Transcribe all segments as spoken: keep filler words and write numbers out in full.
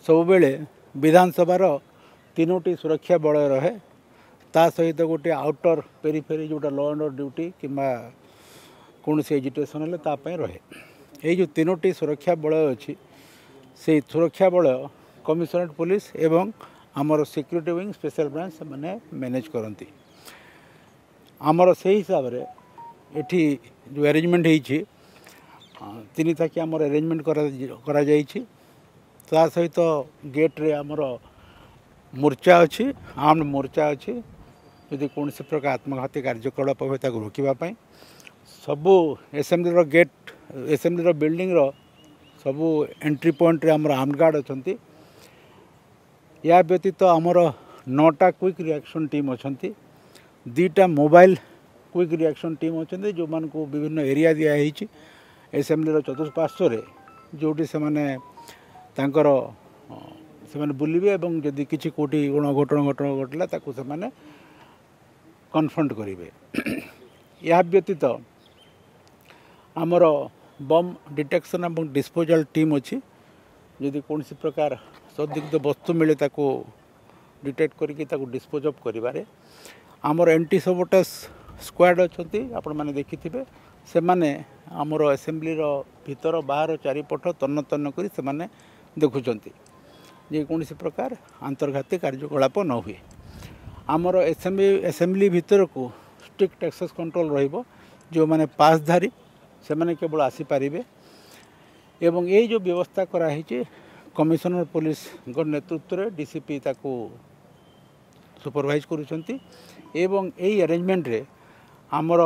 सब बेले विधानसभार तीनोटी सुरक्षा बल रहे ता सहित गोटे आउटर पेरीफेरी जोटा लॉ एंड ऑर्डर ड्यूटी किंबा कौन से एजिटेशन है तापाई रहे ये जो तीनोटी सुरक्षा बल अच्छी से सुरक्षा बल कमिशनरेट पुलिस एवं आमर सिक्यूरिटी विंग स्पेशल ब्रांच मैंने मैनेज करती आमर से हिसाब रे एठी जो अरेंजमेंट होती तीन थाकी आमर अरेंजमेंट करा जाइछि ता सहित गेट रे आमर मोर्चा अच्छी आर्म्ड मोर्चा अच्छी यदि कौन से प्रकार आत्मघाती कार्यकलाप हुए ताको रोकवाई सबू एसेम्बली रो गेट एसेम्बली रो बिल्डिंग रो सबू एंट्री पॉइंट रे आमर आर्म्ड गार्ड अछंती या व्यतीत आमर नौटा क्विक रिएक्शन टीम अछंती दीटा मोबाइल क्विक रिएक्शन टीम अछंती जो मान को विभिन्न एरिया दिया है एसेम्बली रो चतुष्पार्श्व रे जोटी से माने तांकर से माने बुलिबे एवं जदि किछि कोटी गुण घटना घटना घटला ताकू से माने कन्फ्रंट करेंगे या व्यतीत आमर बम डिटेक्शन और डिस्पोजल टीम अच्छी यदि कौन सी प्रकार संदिग्ध वस्तु मिले ताको डिटेक्ट करके ताको डिस्पोज अफ करिबारे आमर एंटी सबोटास स्क्वाड अच्छी आपण मैंने देखिथिबे से माने आमर असेंबली रो भीतर बाहर चारिपट तन्न तन्न करी से माने देखुचंती जे कौन सी प्रकार अंतर्घाती कार्यकलाप न हुए आमर एसेम्बली एसेम्बली भीतर को स्ट्रिक्ट एक्सेस कंट्रोल रहिबो जो माने पासधारी से माने केवल आसीपारे एवं ये जो व्यवस्था कराई कमिशनर पुलिस नेतृत्व में डीसीपी ताको सुपरवाइज करुछंती एवं यही अरेंजमेंट रे आमर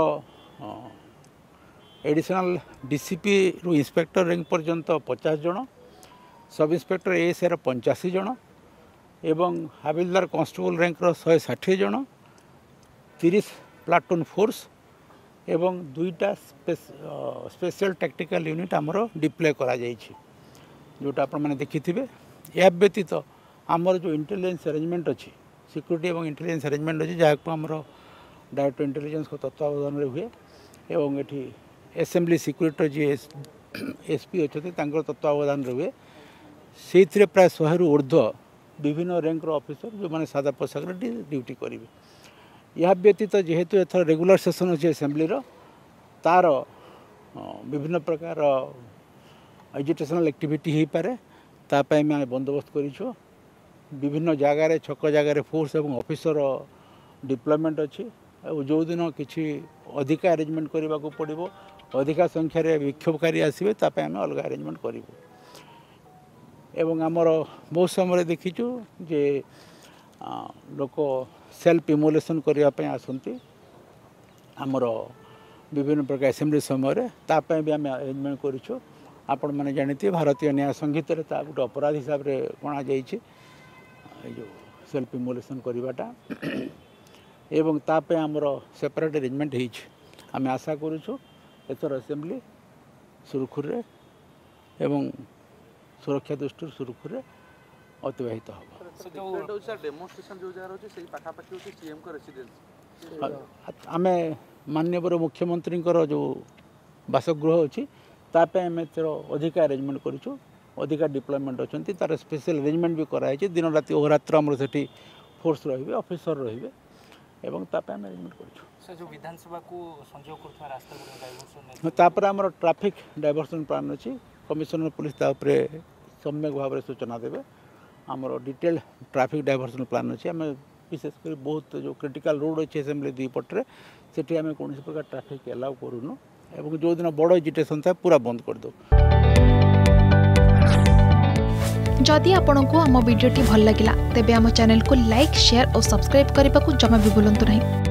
एडिशनल डीसीपी रु इंस्पेक्टर रैंक पर्यंत पचास जन सब इंस्पेक्टर एएसआर पंचाशी जन एवं हाविलदार कॉन्स्टेबल रैंक शहे षाठी जन तीस प्लाटून फोर्स एवं दुईटा स्पेशल टैक्टिकल यूनिट आमर डिप्लय करा जाइछि जोटा आपण माने देखिथिबे या व्यतीत आमर जो इंटेलिजेंस अरेंजमेंट अच्छी सिक्यूरिटी एवं इंटेलिजेंस अरेंजमेंट अच्छी जहाँ आमर डायरेक्टर इंटेलिजेंस को तत्वावधान हुए एवं एठी एसेम्बली सिक्यूरिटी जी एसपी अच्छे तत्वावधान हुए से प्राय शहे रु ऊर्ध्व विभिन्न रैंक ऑफिसर जो माने सादा पोशाक ड्यूटी करेंगे या व्यतीत जेहेतु एथर रेगुलर सेशन अच्छे एसेम्बली तार विभिन्न प्रकार एजुकेशनल एक्टिविटी हो पारे तापाई मैं बंदोबस्त करूँ विभिन्न जगार छक जगार फोर्स एवं ऑफिसर डिप्लॉयमेंट अच्छी जो दिन किसी अधिका अरेंजमेंट करने को पड़ो अधिका संख्यार विक्षोभकारी आसवे तापाई आम अलग अरेंजमेंट करूँ एवं आमर बहुत समय देखीचु जे लोक सेल्फ इमोलेशन करने आसती आमर विभिन्न प्रकार असेंबली समय तापाई भी आम अरेंजमेंट करूँ आपण मैंने जानते भारतीय न्याय संहित गोटे अपराध हिसाब से गणा जाइए जो सेल्फ इमोलेशन करवाटा एवं तापाई आमर सेपरेट अरेंजमेंट होमें आशा करूँ एथर असेंबली सुरखुर एवं सुरक्षा दृष्टि सुरखुर अतिबाहित हम आम माननीय मुख्यमंत्री जो बासगृह अच्छी तापाई आम अधिका अरेंजमेंट करूँ अधिका डिप्लॉयमेंट अच्छा तार स्पेशल अरेंजमेंट भी कराई दिन राति अहोरात्र आमर से फोर्स रे ऑफिसर रे एवं तापाई आम अरेंजमेंट करूँ विधानसभा को संजोग करथवा रास्ता तापर आमर ट्रैफिक डायवर्सन प्लान अच्छी कमिशनर पुलिस तापरे सम्यक भाव सूचना देवे आमर डिटेल ट्रैफिक डायवर्सन प्लान अच्छी आम विशेषकर बहुत जो क्रिटिकल रोड अच्छे असेंबली दुई पटे से आम कौन प्रकार ट्रैफिक एलाउ करूँ एवं जो दिन बड़ एजिटेशन था पूरा बंद कर दो। जदि आपंक आम भिडी भल लगा तेब आम चैनल को लाइक शेयर और सब्सक्राइब करने को जमा भी भूलु नहीं।